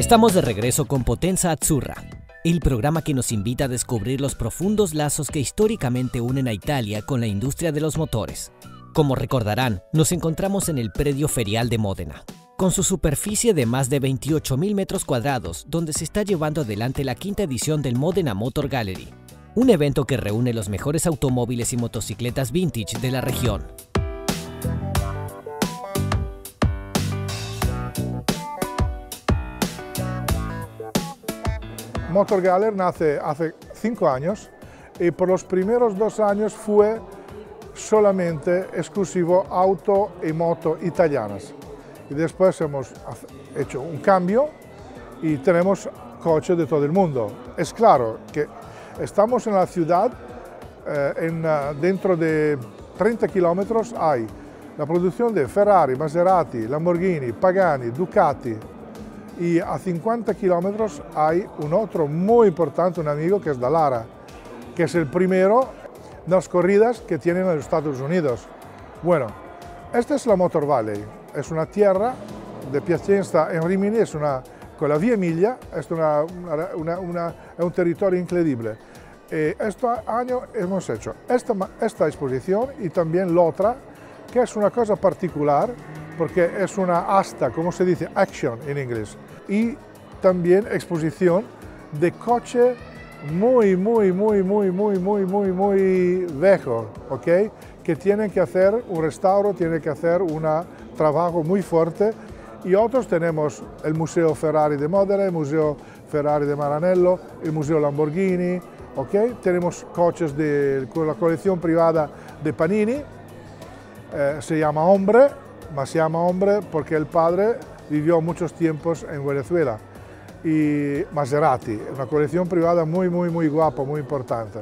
Estamos de regreso con Potenza Azzurra, el programa que nos invita a descubrir los profundos lazos que históricamente unen a Italia con la industria de los motores. Como recordarán, nos encontramos en el predio ferial de Módena, con su superficie de más de 28.000 metros cuadrados, donde se está llevando adelante la quinta edición del Modena Motor Gallery, un evento que reúne los mejores automóviles y motocicletas vintage de la región. Motor Gallery nace hace 5 años y por los primeros 2 años fue solamente exclusivo auto y moto italianas. Y después hemos hecho un cambio y tenemos coches de todo el mundo. Es claro que estamos en la ciudad, dentro de 30 kilómetros hay la producción de Ferrari, Maserati, Lamborghini, Pagani, Ducati. Y a 50 kilómetros hay un otro muy importante, un amigo que es Dallara, que es el primero de las corridas que tienen en los Estados Unidos. Bueno, esta es la Motor Valley, es una tierra de Piacenza en Rimini, con la vía Emilia, es un territorio increíble. Este año hemos hecho esta exposición y también la otra, que es una cosa particular, porque es una asta, como se dice, action en inglés, y también exposición de coche muy viejo, ¿ok? Que tienen que hacer un restauro, tienen que hacer un trabajo muy fuerte. Y otros tenemos el Museo Ferrari de Modena, el Museo Ferrari de Maranello, el Museo Lamborghini, ¿ok? Tenemos coches con la colección privada de Panini, se llama Hombre, se llama Hombre porque el padre vivió muchos tiempos en Venezuela. Y Maserati, una colección privada muy guapa, muy importante.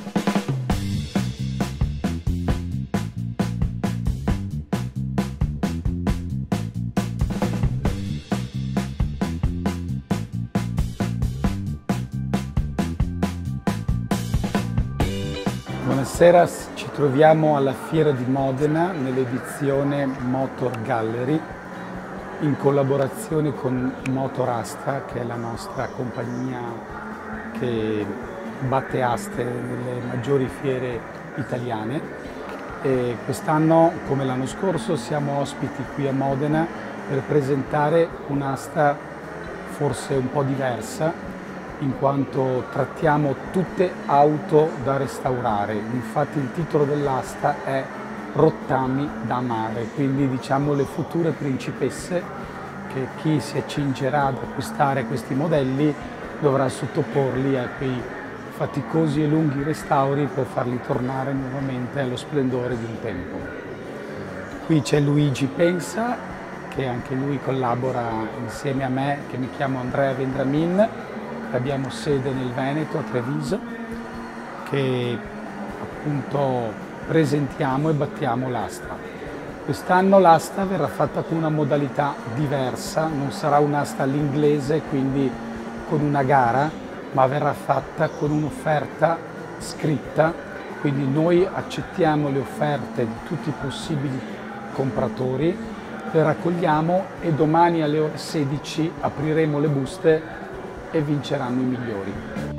Buonasera, ci troviamo alla Fiera di Modena nell'edizione Motor Gallery in collaborazione con Motorasta, che è la nostra compagnia che batte aste nelle maggiori fiere italiane. E quest'anno, come l'anno scorso, siamo ospiti qui a Modena per presentare un'asta forse un po' diversa, in quanto trattiamo tutte auto da restaurare. Infatti il titolo dell'asta è Rottami da amare, quindi diciamo le future principesse che chi si accingerà ad acquistare questi modelli dovrà sottoporli a quei faticosi e lunghi restauri per farli tornare nuovamente allo splendore di un tempo. Qui c'è Luigi Pensa, che anche lui collabora insieme a me, che mi chiamo Andrea Vendramin. Abbiamo sede nel Veneto, a Treviso, che appunto presentiamo e battiamo l'asta. Quest'anno l'asta verrà fatta con una modalità diversa, non sarà un'asta all'inglese, quindi con una gara, ma verrà fatta con un'offerta scritta, quindi noi accettiamo le offerte di tutti i possibili compratori, le raccogliamo e domani alle ore 16 apriremo le buste e vinceranno i migliori.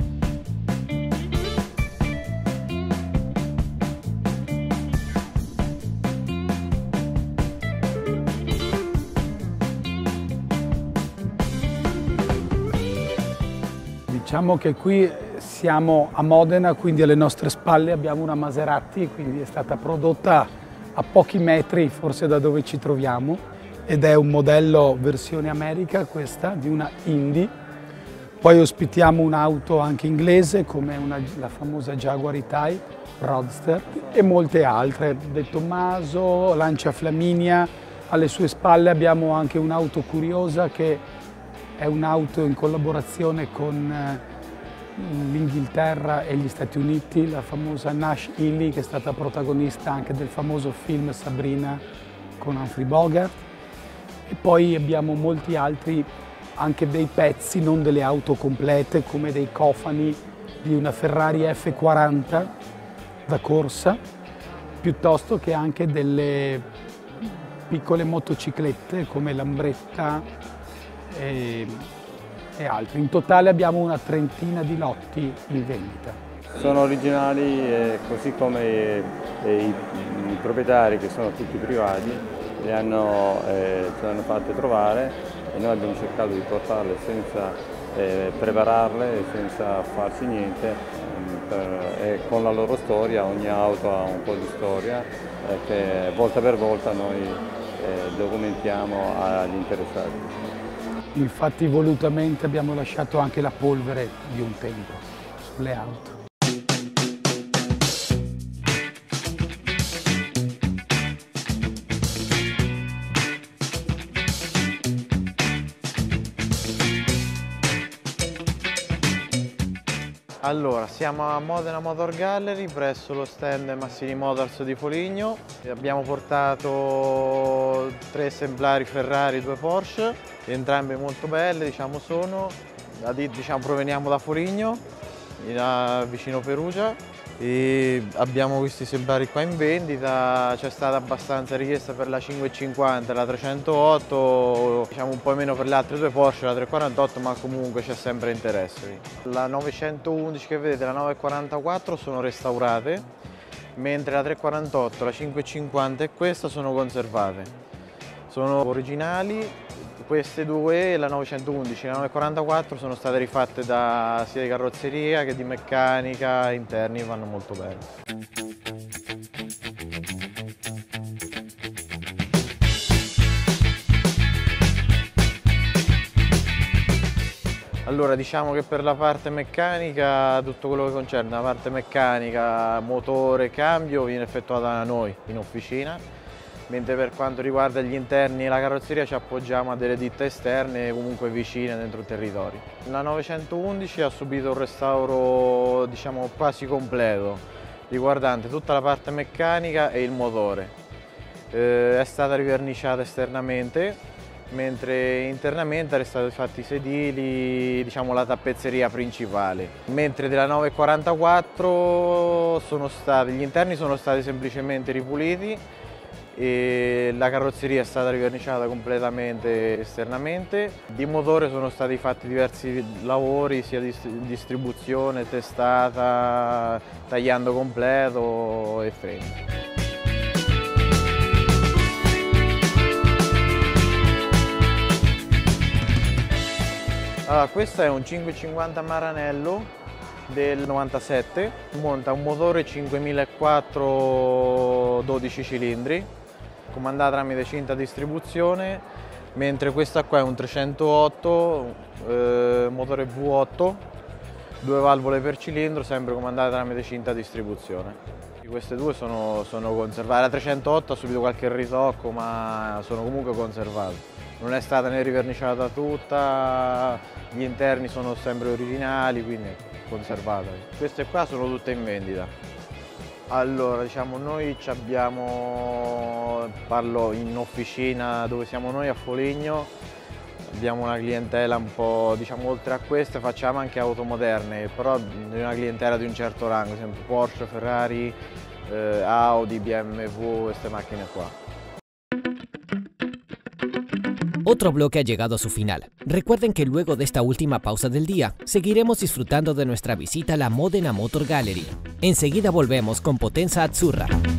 Diciamo che qui siamo a Modena, quindi alle nostre spalle abbiamo una Maserati, quindi è stata prodotta a pochi metri forse da dove ci troviamo, ed è un modello versione America questa, di una Indy. Poi ospitiamo un'auto anche inglese come la famosa Jaguar E-Type, Roadster, e molte altre, De Tommaso, Lancia Flaminia. Alle sue spalle abbiamo anche un'auto curiosa che è un'auto in collaborazione con l'Inghilterra e gli Stati Uniti, la famosa Nash Healey, che è stata protagonista anche del famoso film Sabrina con Humphrey Bogart. E poi abbiamo molti altri, anche dei pezzi, non delle auto complete, come dei cofani di una Ferrari F40 da corsa, piuttosto che anche delle piccole motociclette come Lambretta e altri. In totale abbiamo una trentina di lotti in vendita. Sono originali, così come i proprietari, che sono tutti privati, ce le hanno fatte trovare e noi abbiamo cercato di portarle senza prepararle, senza farci niente, e con la loro storia. Ogni auto ha un po' di storia che volta per volta noi documentiamo agli interessati. Infatti volutamente abbiamo lasciato anche la polvere di un tempo sulle auto. Allora, siamo a Modena Motor Gallery presso lo stand Massini Motors di Foligno. Abbiamo portato 3 esemplari Ferrari, 2 Porsche, entrambe molto belle, sono. Proveniamo da Foligno, vicino Perugia, e abbiamo questi esemplari qua in vendita. C'è stata abbastanza richiesta per la 550 e la 308, un po' meno per le altre 2 Porsche, la 348, ma comunque c'è sempre interesse. La 911 che vedete, la 944 sono restaurate, mentre la 348, la 550 e questa sono conservate. Sono originali. Queste due, la 911 e la 944, sono state rifatte sia di carrozzeria che di meccanica, interni vanno molto bene. Allora, diciamo che per la parte meccanica, tutto quello che concerne la parte meccanica, motore, cambio, viene effettuata da noi in officina. Mentre per quanto riguarda gli interni e la carrozzeria ci appoggiamo a delle ditte esterne comunque vicine dentro il territorio. La 911 ha subito un restauro quasi completo, riguardante tutta la parte meccanica e il motore. È stata riverniciata esternamente, mentre internamente erano stati fatti i sedili, la tappezzeria principale. Mentre della 944 gli interni sono stati semplicemente ripuliti e la carrozzeria è stata riverniciata completamente esternamente. Di motore sono stati fatti diversi lavori, sia di distribuzione, testata, tagliando completo e freni. Allora, questo è un 550 Maranello del 97, monta un motore 5004 12 cilindri, comandata tramite cinta distribuzione, mentre questa qua è un 308 motore V8, 2 valvole per cilindro, sempre comandata tramite cinta distribuzione. Queste due sono conservate. La 308 ha subito qualche ritocco, ma sono comunque conservate. Non è stata né riverniciata tutta, gli interni sono sempre originali, quindi conservate. Queste qua sono tutte in vendita. Allora, noi parlo in officina dove siamo noi a Foligno, abbiamo una clientela un po', oltre a queste facciamo anche auto moderne, però di una clientela di un certo rango, sempre Porsche, Ferrari, Audi, BMW, queste macchine qua. Otro bloque ha llegado a su final. Recuerden que luego de esta última pausa del día, seguiremos disfrutando de nuestra visita a la Modena Motor Gallery. Enseguida volvemos con Potenza Azzurra.